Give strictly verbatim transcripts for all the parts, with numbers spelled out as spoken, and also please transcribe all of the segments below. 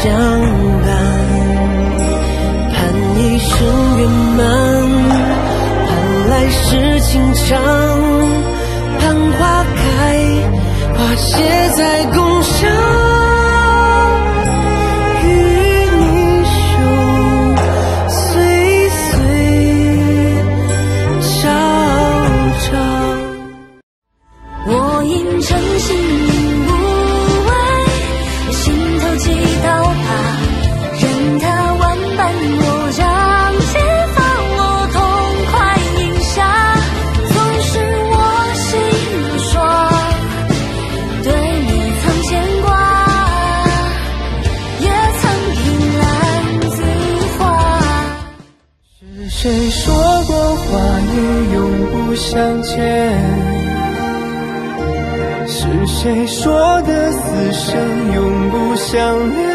相伴，盼一生圆满，盼来世情长，盼花开，花谢在共赏。 真心无畏，心头几道疤，任它万般我让解放我痛快饮下。总是我心如霜，对你曾牵挂，也曾凭栏自画。 是谁说过话语永不相见？是谁说的此生永不相恋？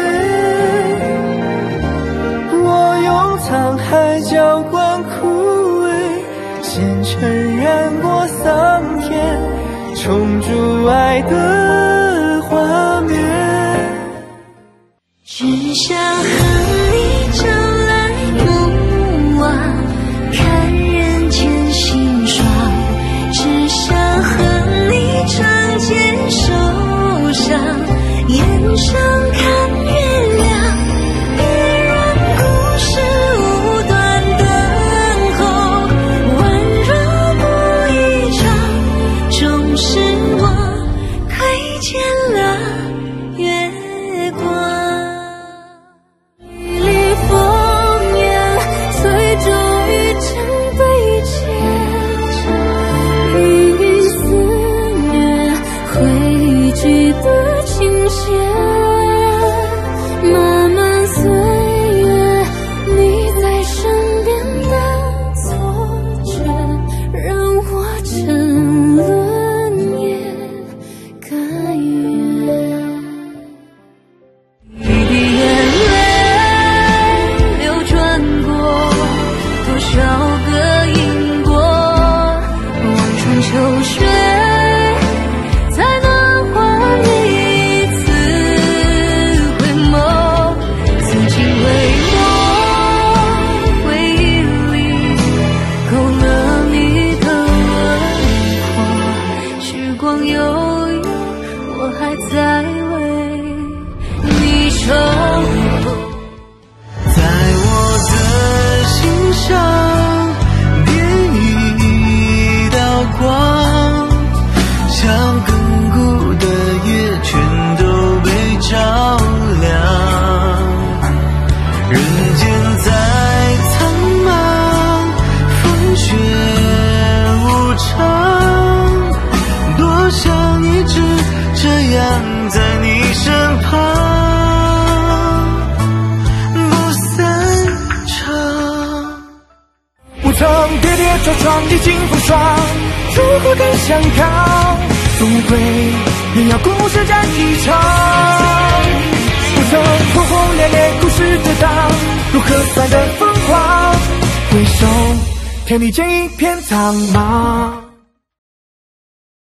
我用沧海浇灌枯萎，前尘染过桑田，重铸爱的画面。 只想和你朝来暮往，看人间辛爽，只想和你长肩受伤，眼上看月亮，别让故事无端等候，宛若不一场，终是我窥见了月光。雨里风烟，最终与真对接，雨雨思念，汇聚的琴弦，漫漫岁月，你在身边的错觉，让我沉沦也甘愿。一滴眼泪流转过多少个因果，望穿秋雪，才能换一次回眸。此情为我回忆里勾勒你的轮廓，时光悠悠，我还在为你守候。 在我的心上点一道光，像亘古的夜全都被照亮。人间再苍茫，风雪无常，多想一直这样在你身旁，不散场。 不曾跌跌撞撞，历经风霜，如何敢想抗？总归也要故事战一场。不曾轰轰烈烈，故事跌宕，如何算得疯狂？回首，天地间一片苍茫。